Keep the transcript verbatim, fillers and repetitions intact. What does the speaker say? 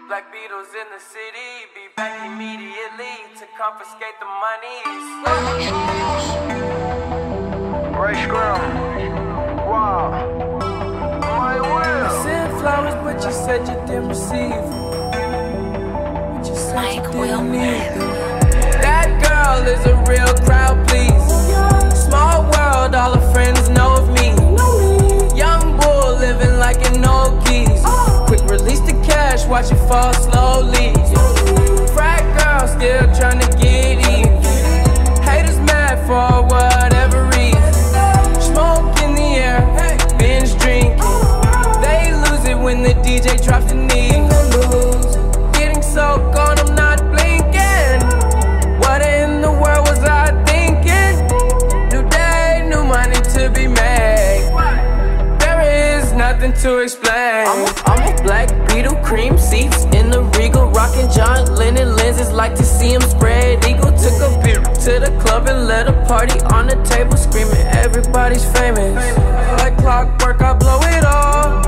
Black Beatles in the city, be back immediately to confiscate the monies. Ray Scrum. Wow. My will. I sent flowers, but you said you didn't receive them. But you said you didn't need them. That girl is a real crowd, please. Small world, all her friends know of me. Young bull living like an old geese. Quick release the cash, watch it fall slowly. Frat girl still trying to get even. Haters mad for whatever reason. Smoke in the air, binge drinking. They lose it when the D J drops the knee. Getting so gone, I'm not blinking. What in the world was I thinking? New day, new money to be made. There is nothing to explain. I'm a, I'm a black beetle, cream seats in the Regal, rocking John Lennon lenses, like to see him spread eagle. Took a beer to the club and let a party on the table, screaming everybody's famous. Like clockwork, I blow it all.